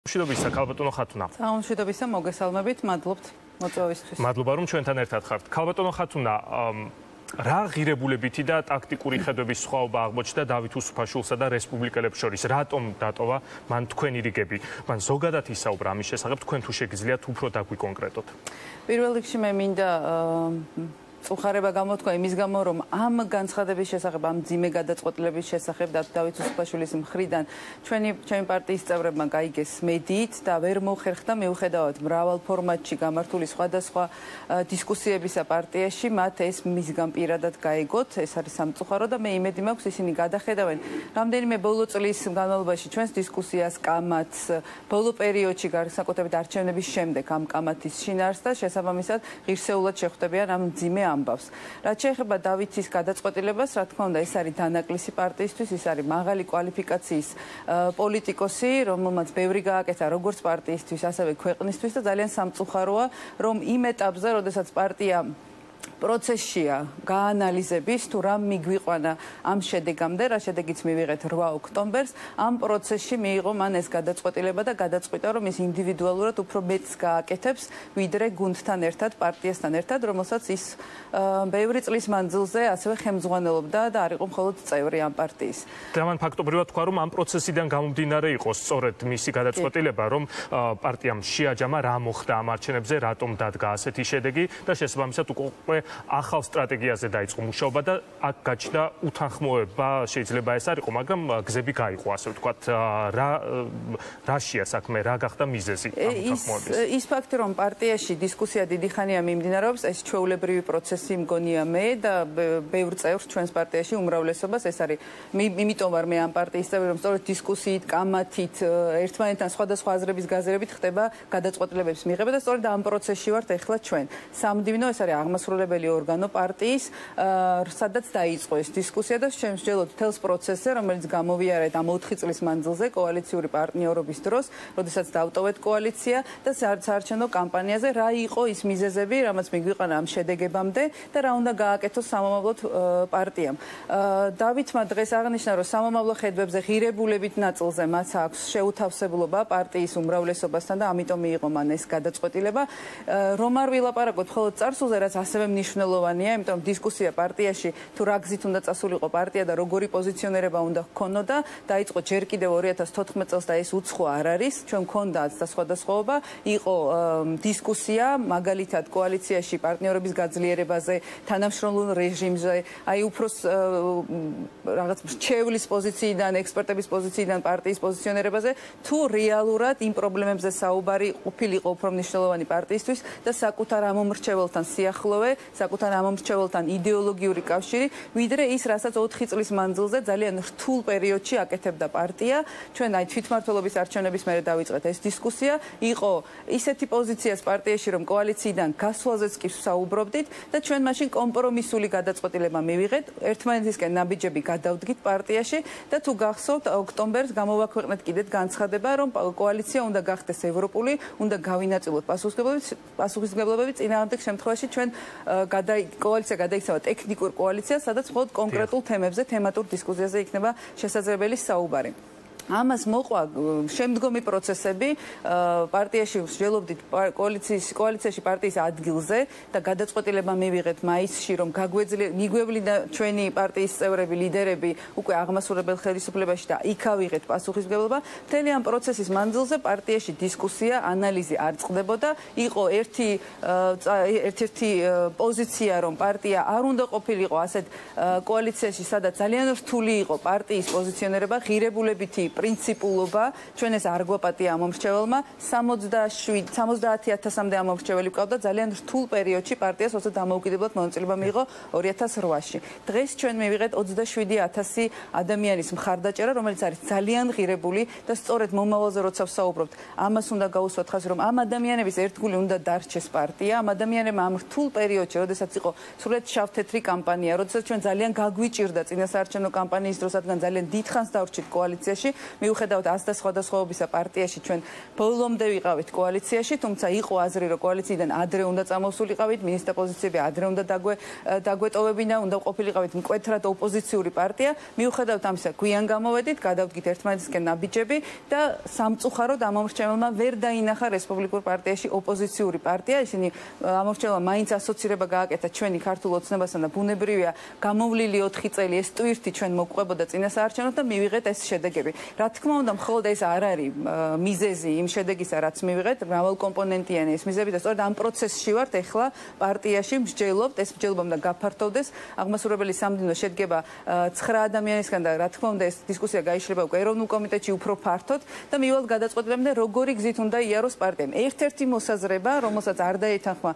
მშვიდობისა, ქალბატონო ხათუნა. მშვიდობისა, მოგესალმებით, მადლობთ მოწვევისთვის. მადლობა, რომ ჩვენთან ერთად ხართ. ქალბატონო ხათუნა, რა ღირებულებითი და ტაქტიკური ხედვების სხვაობა აღმოჩნდა დავით უსუფაშვილსა და რესპუბლიკელებს შორის? რატომ დატოვა მან თქვენი რიგები? მან ზოგადად ისაუბრა ამის შესახებ, თქვენ თუ შეგიძლიათ უფრო დაგვიკონკრეტოთ. პირველ რიგში მე მინდა უხარება გამოთქვა იმის გამო, რომ ამ განცხადების შესახებ, ამ ძიმე გადაწყვეტილების შესახებ დავით უსუფაშვილის მხრიდან ჩვენი პარტიის წევრებმა გაიგეს მედიით და ვერ მოხერხდა მიუხედავად მრავალ ფორმატში გამართული სხვადასხვა დისკუსიებისა პარტიაში, მათ ეს მისგან პირადად გაიგოთ, ეს არის სამწუხარო და მე იმედი მაქვს ისინი გადახედავენ რამდენიმე ბოლო წლის განმავლობაში ჩვენს დისკუსიას, კამათს, ბოლო პერიოდში განსაკუთრებით არჩევნების შემდეგ ამ კამათის შინაარსს და შესაბამისად ღირსეულად შეხვდებიან ამ ძიმე ამბავს. რაც შეეხება დავითის გადაწყვეტილებას, რა თქმა უნდა, ეს არის დანაკლისი პარტიისთვის, ის არის მაღალი კვალიფიკაციის პოლიტიკოსი, რომელმაც ბევრი გააკეთა როგორც პარტიისთვის, ასევე ქვეყნისთვის და ძალიან სამწუხაროა, რომ იმ ეტაპზე, როდესაც პარტია პროცესშია გაანალიზების თუ რა მიგვიყვანა ამ შედეგამდე, რა შედეგიც მივიღეთ 8 ოქტომბერს, ამ პროცესში მიიღო მან ეს გადაწყვეტილება და გადაწყვიტა, რომ ის ინდივიდუალურად უფრო მეტს გააკეთებს, ვიდრე გუნდთან ერთად, პარტიასთან ერთად, რომელსაც ის ბევრი წლის მანძილზე ასევე ხელმძღვანელობდა და არ იყო მხოლოდ წევრი ამ პარტიის. და მან ფაქტობრივად თქვა, რომ ამ პროცესიდან გამომდინარე იყო სწორედ მისი გადაწყვეტილება, რომ პარტიამ შეაჯამა რა მოხდა ამ არჩევნებზე, რატომ დადგა ასეთი შედეგი და შესაბამისად უკვე ახალ სტრატეგიაზე დაიწყო მუშაობა და აქ გაჩნდა უთანხმოება, შეიძლება ეს არ იყო, მაგრამ გზები გაიყო, ასე ვთქვათ, რაშია საქმე, რა გახდა მიზეზი ამ უთანხმოების? ის ფაქტი, რომ პარტიაში დისკუსია დიდი ხანია მიმდინარეობს, ეს ჩვეულებრივი პროცესი მგონია მე და ბევრ წევრს ჩვენს პარტიაში უმრავლესობას ეს არის. იმიტომ ვარ მე ამ პარტიის წევრი, რომ სწორედ დისკუსიით, კამათით, ერთმანეთთან სხვადასხვა აზრების გაზრებით ხდება გადაწყვეტილებების მიღება და სწორედ ამ პროცესში ვართ ახლა ჩვენ. სამდივნო ეს არის აღმასრულებელი ორგანო პარტიის, სადაც დაიწყო ეს დისკუსია და ჩვენ ვსჯელობთ მთელს პროცესზე, რომელიც გამოვიარეთ ამ 4 წლის მანძილზე კოალიციური პარტნიორობის დროს, როდესაც დავტოვეთ კოალიცია და საარჩევნო კამპანიაზე რა იყო ის მიზეზები, რამაც მიგვიყვანა ამ შედეგებამდე და რა უნდა გააკეთოს სამომავლოდ პარტიამ. დავითმა დღეს აღნიშნა, რომ სამომავლო ხედვებზე ღირებულებით ნაწილზე მას აქვს შეუთავსებლობა პარტიის უმრავლესობასთან და ამიტომ მიიღო მან ეს გადაწყვეტილება. რომ არ ვილაპარაკოთ მხოლოდ წარსულზე, რაც ასევე მნიშვნელოვანია, იმიტომ რომ დისკუსია პარტიაში თუ რა გზით უნდა წასულიყო პარტია და როგორი პოზიციონერება უნდა ჰქონოდა, დაიწყო ჯერ კიდევ 2014 წელს და ეს უცხო არ არის, ჩვენ გქონდათ და სხვადასხვაობა, იყო დისკუსია მაგალითად კოალიციაში პარტნიორების გაძლიერებაზე, თანამშრომლურ რეჟიმზე, აი უფრო რაღაც მრჩევლის პოზიციიდან, ექსპერტების პოზიციიდან პარტიის პოზიციონერებაზე, თუ რეალურად იმ პრობლემებზე საუბარი ყოფილიყო უფრო მნიშვნელოვანი პარტიისთვის და საკუთარ ამომრჩეველთან სიახლოვე, საკუთარ ამომრჩეველთან იდეოლოგიური კავშირი, ვიდრე ის, რასაც 4 წლის მანძილზე ძალიან რთულ პერიოდში აკეთებდა პარტია. ჩვენ აი თვითმმართველობის არჩევნების მერე დავიწყეთ ეს დისკუსია, იყო ისეთი პოზიციას პარტიაში, რომ კოალიციიდან გასვლაზეც კი საუბრობდით და ჩვენ მაშინ კომპრომისული გადაწყვეტილება მივიღეთ, ერთმანეთისკენ ნაბიჯები გადავდგით პარტიაში და თუ გახსოვთ, ოქტომბერს გამოვაქვეყნეთ კიდეთ განცხადება, რომ კოალიცია უნდა გახდეს ევროპული, უნდა გავინაწილოთ პასუხისმგებლობები, წინააღმდეგ შემთხვევაში ჩვენ კოალიცია გადაიქცევა ტექნიკურ კოალიციას, სადაც მხოლოდ კონკრეტულ თემებზე, თემატურ დისკუსიაზე იქნება შესაძლებელი საუბარი. ამას მოყვა შემდგომი პროცესები პარტიაში ვსჯელობდით კოალიციაში პარტიის ადგილზე და გადაწყვეტილება მივიღეთ მაისში, რომ მიგვევლინა ჩვენი პარტიის წევრები, ლიდერები უკვე აღმასრულებელ ხელისუფლებაში და იქ ავიღეთ პასუხისმგებლობა. მთელი ამ პროცესის მანძილზე პარტიაში დისკუსია, ანალიზი არ წყდებოდა. იყო ერთ-ერთი პოზიცია, რომ პარტია არ უნდა ყოფილიყო ასეთ კოალიციაში, სადაც ძალიან რთული იყო პარტიის პოზიციონერება, ღირებულებითი პრინციპულობა, ჩვენ ეს არ გვაპატია ამომრჩეველმა, 70,000-მდე ამომრჩეველი გვყავდა ძალიან რთულ პერიოდში პარტიას, როცა დამოუკიდებლად მონაწილეობა მიიღო 2008-ში. დღეს ჩვენ მივიღეთ 27,000 ადამიანის მხარდაჭერა, რომელიც არის ძალიან ღირებული და სწორედ მომავალზე როცა ვსაუბრობთ, ამას უნდა გაუსვათ ხაზი, რომ ამ ადამიანების ერთგული უნდა დარჩეს პარტია, ამ ადამიანებმა ამ რთულ პერიოდში, როდესაც იყო სრულად შავ-თეთრი კამპანია, როდესაც ჩვენ ძალიან გაგვიჭირდა წინასაარჩევნო კამპანიის დროს, რადგან ძალიან დიდხანს დავრჩით კოალიციაში, მიუხედავად ასდა სხვადასხვაობისა პარტიაში ჩვენ ბოლომდე ვიყავით კოალიციაში, თუმცა იყო აზრი, რომ კოალიციიდან ადრე უნდა წამოსულიყავით, მინისტრთა პოზიციები ადრე უნდა დაგვეტოვებინა, უნდა ყოფილიყავით მკვეთრად ოპოზიციური პარტია. მიუხედავად ამისა, გვიან გამოვედით, გადავდგით ერთმანეთისკენ ნაბიჯები და სამწუხაროდ ამომრჩეველმა ვერ დაინახა რესპუბლიკურ პარტიაში ოპოზიციური პარტია. ისინი ამომრჩეველმა მაინც ასოცირება გააკეთა ჩვენი ქართულ ოცნებასთან და ბუნებრივია, გამოვლილი 4 წელი ეს ტვირთი ჩვენ მოგყვებოდა წინასაარჩევნოდ და მივიღეთ ეს შედეგები. რა თქმა უნდა, მხოლოდ ეს არ არის მიზეზი იმ შედეგისა, რაც მივიღეთ, მრავალკომპონენტიანი ეს მიზეზი და სწორედ ამ პროცესში ვართ ეხლა პარტიაში მსჯელობთ, ეს მსჯელობა უნდა გაფართოვდეს. აღმასრულებელი სამდინო შედგება 9 ადამიანისგან და რა თქმა უნდა ეს დისკუსია გაიშლება უკვე ეროვნულ კომიტეტში უფრო ფართოდ და მივალთ გადაწყვეტილებამდე როგორი გზით უნდა იაროს პარტიამ. ერთ-ერთი მოსაზრება, რომელსაც არ დაეთანხმა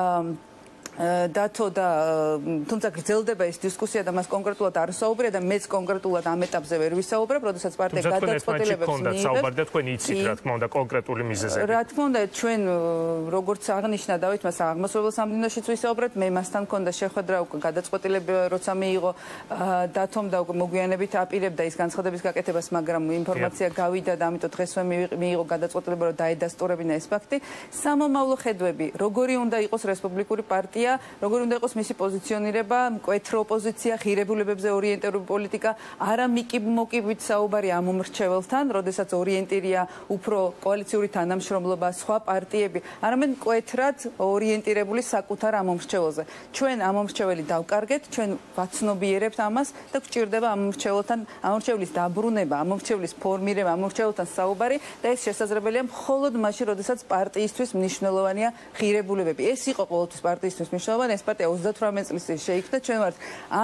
დათო და თუმცა გრძელდება ეს დისკუსია და მას კონკრეტულად არ საუბრია და მეც კონკრეტულად ამ ეტაპზე ვერ ვისაუბრებ, როდესაც პარტია გადაწყვეტილებებს მიიღებს. საუბარია თქვენ იცით რა თქმა უნდა კონკრეტული მიზეზები. რა თქმა უნდა ჩვენ როგორც აღნიშნა დავით მას აღმასრულებელ სამდინოშიც ვისაუბრეთ, მე მასთან მქონდა შეხვედრა უკვე გადაწყვეტილება როცა მიიღო დათომ და უკვე მოგვიანებით აპირებდა ის განცხადების გაკეთებას, მაგრამ ინფორმაცია გავიდა და ამიტომ დღესვე მიიღო გადაწყვეტილება რომ დაედასტურებინა ეს ფაქტი. სამომავლო ხედვები, როგორი უნდა იყოს რესპუბლიკური პარტია, როგორი უნდა იყოს მისი პოზიციონირება, მკვეთრი ოპოზიცია, ღირებულებებზე ორიენტირებული პოლიტიკა, არა მიკიბ-მოკიბით საუბარი ამომრჩეველთან, როდესაც ორიენტირია უფრო კოალიციური თანამშრომლობა, სხვა პარტიები, არამედ მკვეთრად ორიენტირებული საკუთარ ამომრჩეველზე. ჩვენ ამომრჩეველი დავკარგეთ, ჩვენ ვაცნობიერებთ ამას და გვჭირდება ამომრჩეველის დაბრუნება, ამომრჩეველის ფორმირება, ამომრჩეველთან საუბარი და ეს შესაძლებელია მხოლოდ მაშინ, როდესაც პარტიისთვის მნიშვნელოვანია ღირებულებები. ეს იყო ყოველთვის პარტიისთვის მნიშვნელოვანი, ეს პარტია 38 წლის წინ შეიქმნა, ჩვენ ვართ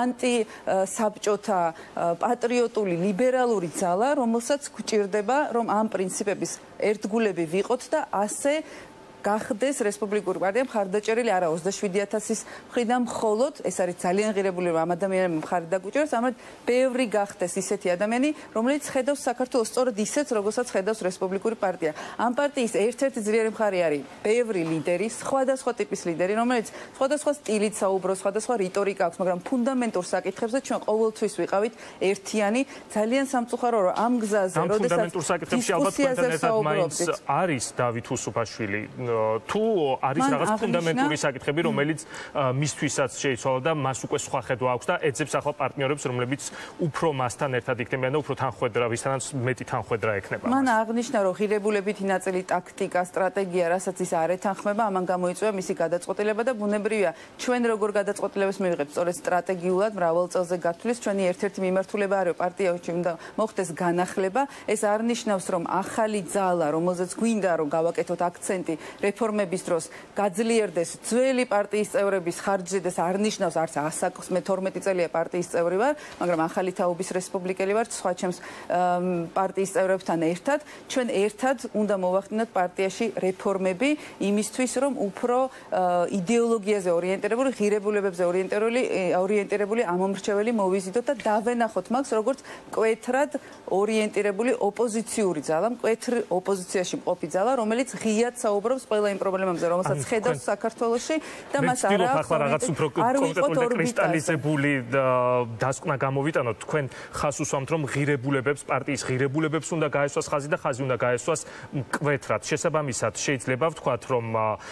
ანტი-საბჭოთა პატრიოტული ლიბერალური ძალა, რომელსაც გვჭირდება, რომ ამ პრინციპების ერთგულები ვიყოთ და ასე გახდეს რესპუბლიკური პარტია მხარდაჭერილი არა 27,000-ის მხრიდან მხოლოდ, ეს არის ძალიან ღირებული რომ ამ ადამიანებს მხარი დაგვიჭერს, ამათ ბევრი გახდეს ისეთი ადამიანი, რომელიც ხედავს საქართველოს სწორედ ისეთ, როგორცაც ხედავს რესპუბლიკური პარტია. ამ პარტიის ერთ-ერთი ძლიერი მხარე არის ბევრი ლიდერი, სხვადასხვა ტიპის ლიდერი, რომელიც სხვადასხვა სტილით საუბრობს, სხვადასხვა რიტორიკა აქვს, მაგრამ ფუნდამენტურ საკითხებზე ჩვენ ყოველთვის ვიყავით ერთიანი. ძალიან სამწუხარო რომ ამ გზაზე, როდესაც ფუნდამენტურ საკითხებში ალბათ თქვენთან ერთად მაინც არის დავით უსუფაშვილი თუ არის რაღაც ფუნდამენტური საკითხები, რომელიც მისთვისაც შეიცვალა და მას უკვე სხვა ხედვა აქვს და ეძებს ახლა პარტნიორებს, რომლებიც უფრო მასთან ერთად იქნებიან და უფრო თანხვედრა, ვისთანაც მეტი თანხვედრა ექნება. მან აღნიშნა, რომ ღირებულებითი ნაწილი, ტაქტიკა, სტრატეგია, რასაც ის არ ეთანხმება, ამან გამოიწვია მისი გადაწყვეტილება და ბუნებრივია, ჩვენ როგორ გადაწყვეტილებას მივიღებთ, სწორედ სტრატეგიულად მრავალ წელზე გათვლის, ჩვენი ერთ-ერთი მიმართულება არის პარტიაში უნდა მოხდეს განახლება. ეს არ ნიშნავს, რომ ახალი ძალა, რომელზეც გვინდა რომ გავაკეთოთ აქცენტი რეფორმების დროს გაძლიერდეს ძველი პარტიის წევრების ხარჯზე და არ ნიშნავს არც ასაკს, მე 12 წელია პარტიის წევრი ვარ, მაგრამ ახალი თაობის რესპუბლიკელი ვარ, სხვა ჩემს პარტიის წევრებთან ერთად, ჩვენ ერთად უნდა მოვახდინოთ პარტიაში რეფორმები იმისთვის, რომ უფრო იდეოლოგიაზე ორიენტირებული, ღირებულებებზე ორიენტირებული ამომრჩეველი მოვიზიდოთ და დავენახოთ მას როგორც მკვეთრად ორიენტირებული ოპოზიციური ძალა, მკვეთრ ოპოზიციაში მყოფი ძალა, რომელიც ღიად საუბრობს ყველა იმ პრობლემებზე, რომელსაც ხედავს საქართველოში და მას არ აქვს რაღაც უფრო კონკრეტული კრისტალიზებული დასკვნა გამოვიტანოთ. თქვენ ხას უსვამთ, რომ ღირებულებებს, პარტიის ღირებულებებს უნდა გაესვას ხაზი და ხაზი უნდა გაესვას მკვეთრად. შესაბამისად, შეიძლება ვთქვათ, რომ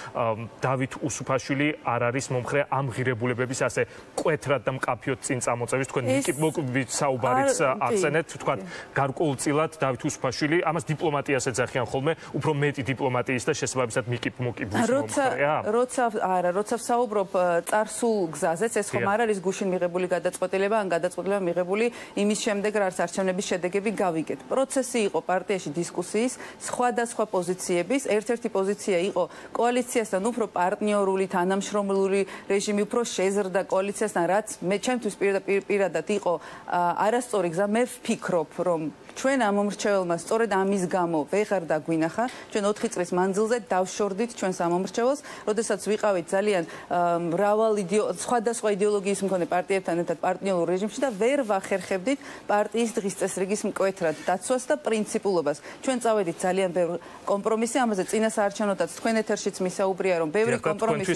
დავით უსუფაშვილი არ არის მომხრე ამ ღირებულებების ასე მკვეთრად და მკაფიოდ წინ წამოწევის. თქვენ მოკიდვით საუბარიც ახსენეთ, ვთქვათ, გარკვეულწილად დავით უსუფაშვილი ამას დიპლომატიას ეძახიან ხოლმე, უფრო მეტი დიპლომატიის და შესაბამისად როცა ვსაუბრობ წარსულ გზაზეც, ეს ხომ არ არის გუშინ მიღებული გადაწყვეტილება, ან გადაწყვეტილება მიღებული იმის შემდეგ, რაც არჩევნების შედეგები გავიგეთ. პროცესი იყო პარტიაში დისკუსიის, სხვადასხვა პოზიციების, ერთ-ერთი პოზიცია იყო კოალიციასთან უფრო პარტნიორული, თანამშრომლური რეჟიმი, უფრო შეზრდა კოალიციასთან, რაც მე ჩემთვის პირადად იყო არასწორი გზა. მე ვფიქრობ, რომ ჩვენ ამომრჩეველმა სწორედ ამის გამო ვეღარ დაგვინახა, ჩვენ 4 წლის მანძილზე დავშორდით ჩვენს ამომრჩეველს, როდესაც ვიყავით ძალიან სხვადასხვა იდეოლოგიის მქონე პარტიებთან ერთად პარტნიორულ რეჟიმში და ვერ ვახერხებდით პარტიის დღის წესრიგის მკვეთრად დაცვას და პრინციპულობას. ჩვენ წავედით ძალიან ბევრ კომპრომისზე, ამაზე წინასაარჩევნოდაც თქვენ ეთერშიც მისაუბრია, რომ ბევრი კომპრომისი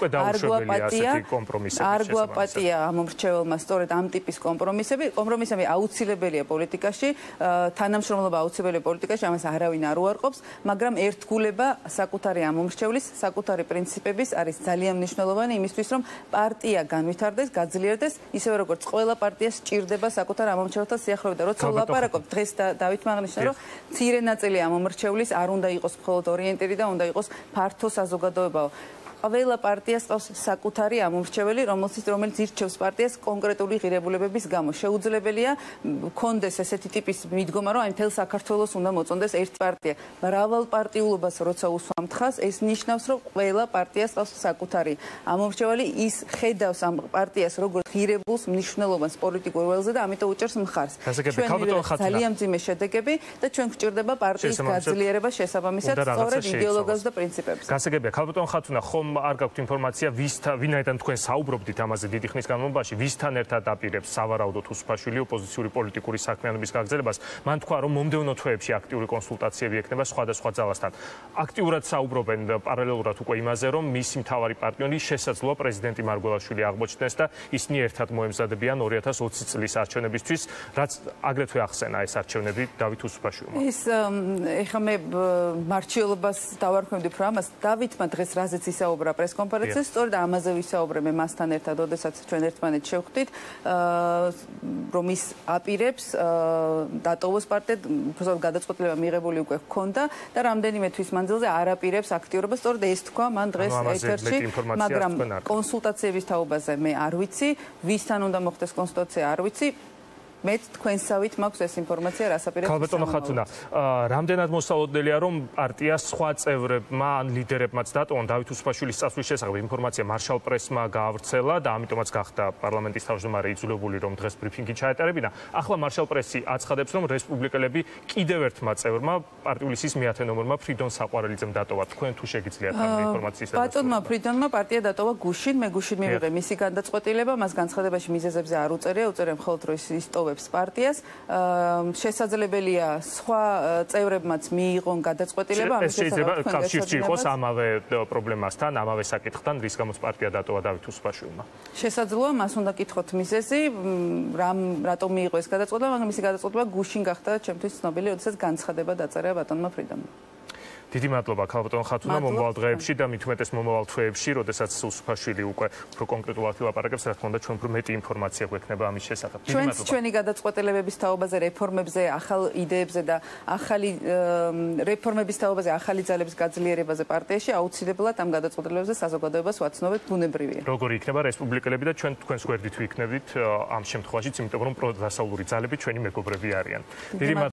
არ გვაპატია ამომრჩეველმა სწორედ ამ ტიპის კომპრომისები აუცილებელია პოლიტიკაში. თანამშრომლობა აუცილებელია პოლიტიკაში, ამას არავინ არ უარყოფს, მაგრამ ერთგულება საკუთარი ამომრჩევლის, საკუთარი პრინციპების არის ძალიან მნიშვნელოვანი იმისთვის, რომ პარტია განვითარდეს, გაძლიერდეს, ისევე როგორც ყველა პარტიას სჭირდება საკუთარ ამომრჩეველთა სიახლოვე და როცა ვლაპარაკობ დღეს დავით აღნიშნა, რომ მცირე ნაწილი ამომრჩევლის არ უნდა იყოს მხოლოდ ორიენტირი და უნდა იყოს ფართო საზოგადოებაო. ყველა პარტიას ყავს საკუთარი ამომრჩეველი, რომელიც ირჩევს პარტიას კონკრეტული ღირებულებების გამო. შეუძლებელია კონდეს ესეთი ტიპის მიდგომა, რომ აი მთელ საქართველოს უნდა მოწონდეს ერთი პარტია. მრავალპარტიულობას როცა უსვამთ ხაზს, ეს ნიშნავს, რომ ყველა პარტიას ყავს საკუთარი ამომრჩეველი, ის ხედავს ამ პარტიას როგორც ღირებულს, მნიშვნელოვანს პოლიტიკურ ველზე და ამიტომ უჭერს მხარს. ძალიან მძიმე შედეგები და ჩვენ გვჭირდება პარტიის გაძლიერება შესაბამისად სწორედ იდეოლოგიას და პრინციპებს. გასაგებია, ქალბატონ ხათუნა, ხომ არ გაქვთ ინფორმაცია, ვინაიდან თქვენ საუბრობდით ამაზე დიდი ხნის განმავლობაში, ვისთან ერთად აპირებს სავარაუდოდ უსუფაშვილი ოპოზიციური პოლიტიკური საქმიანობის გაგრძელებას, მან თქვა, რომ მომდევნო თვეებში აქტიური კონსულტაციები ექნება სხვადასხვა ძალასთან. აქტიურად საუბრობენ პარალელურად უკვე იმაზე, რომ მისი მთავარი პარტნიორი შესაძლოა პრეზიდენტი მარგველაშვილი აღმოჩნდეს და ისინი ერთად მოემზადებიან 2020 წლის არჩევნებისთვის, რაც აგრეთვე ახსენა ეს არჩევნები დავით უსუფაშვილმა. ეს ეხლა მე მარჩიელობას დავარქვევდი რომ ამას დავითმა დღეს რაზეც ისაუბრა პრესკონფერენციაში, სწორედ ამაზე ვისაუბრე მე მასთან ერთად, ოდესაც ჩვენ ერთმანეთს შევხვდით, რომ ის აპირებს დატოვოს პარტია, უბრალოდ გადაწყვეტილება მიღებული უკვე ჰქონდა და რამდენიმე თვის მანძილზე არ აპირებს აქტიურობას, სწორედ ეს თქვა მან დღეს ეთერში, მაგრამ კონსულტაციების თაობაზე მე არ ვიცი, ვისთან უნდა მოხდეს კონსულტაცია არ ვიცი. მე თქვენსავით მაქვს ეს ინფორმაცია, რას აპირებს. ქალბატონო ხათუნა, რამდენად მოსალოდნელია, რომ პარტიას სხვა წევრებმა ან ლიდერებმაც დატოვონ დავით უსუფაშვილის წასვლის შესახებ ინფორმაცია მარშალ პრესმა გაავრცელა და ამიტომაც გახდა პარლამენტის თავმჯდომარე იძულებული, რომ დღეს ბრიფინგი ჩაეტარებინა. ახლა მარშალ პრესი აცხადებს, რომ რესპუბლიკელები კიდევ ერთმა წევრმა პარტიული სიის მეათე ნომერმა ფრიდონ საყვარელიძემ დატოვა. თქვენ თუ შეგიძლიათ ამ ინფორმაციის შესახებ. ბატონმა ფრიდონმა პარტია დატოვა გუშინ, მე გუშინ მივიღე მისი განდაწყვეტილება, მას განცხადებაში მიზეზებზე არ უწერია, უწერია მხოლოდ რომ ის ტოვებს პარტიას. შესაძლებელია სხვა წევრებმაც მიიღონ გადაწყვეტილება ამის შესახებ. კავშირში იყოს ამავე პრობლემასთან, ამავე საკითხთან, რის გამოც პარტია დატოვა დავით უსუფაშვილმა. შესაძლოა მას უნდა კითხოთ მიზეზი, რატომ მიიღო ეს გადაწყვეტილება, მაგრამ მისი გადაწყვეტილება გუშინ გახდა ჩემთვის ცნობილი, როდესაც განცხადება დაწერა ბატონმა ფრიდონმა. დიდი მადლობა ქალბატონ ხათუნა, მომავალ დღეებში და მით უმეტეს მომავალ თვეებში, როდესაც უსუფაშვილი უკვე უფრო კონკრეტულად ილაპარაკებს, რა თქმა უნდა, ჩვენ უფრო მეტი ინფორმაცია გვექნება ამის შესახებ. ჩვენი გადაწყვეტილებების თაობაზე, რეფორმებზე, ახალ იდეებზე და ახალი რეფორმების თაობაზე, ახალი ძალების გაძლიერებაზე პარტიაში აუცილებლად ამ გადაწყვეტილებებზე საზოგადოებას ვაცნობთ, ბუნებრივია. როგორი იქნება რესპუბლიკელები და ჩვენ თქვენს გვერდით ვიქნებით ამ შემთხვევაშიც, იმიტომ რომ პროდასავლური ძალები ჩვენი მეგობრები არიან. დიდი